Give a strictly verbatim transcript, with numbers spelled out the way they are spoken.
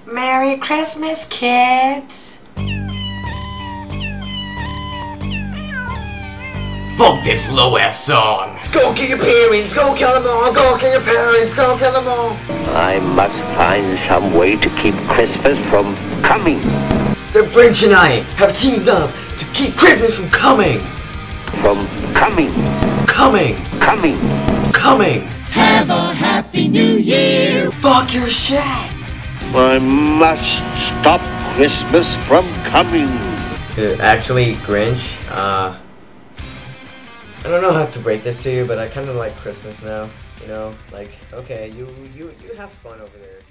Merry Christmas, kids! Fuck this low-ass song! Go kill your parents! Go kill them all! Go kill your parents! Go kill them all! I must find some way to keep Christmas from coming. The Grinch and I have teamed up to keep Christmas from coming! From coming. Coming! Coming. Coming! Have a happy new year! Fuck your shit! I must stop Christmas from coming. Uh, actually, Grinch, uh... I don't know how to break this to you, but I kind of like Christmas now. You know, like, okay, you, you, you have fun over there.